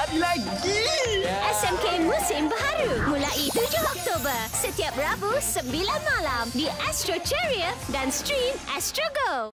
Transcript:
lagi. SMK Musim Baharu mulai 7 Oktober setiap Rabu 9 malam di Astro Chariot dan stream Astro Go.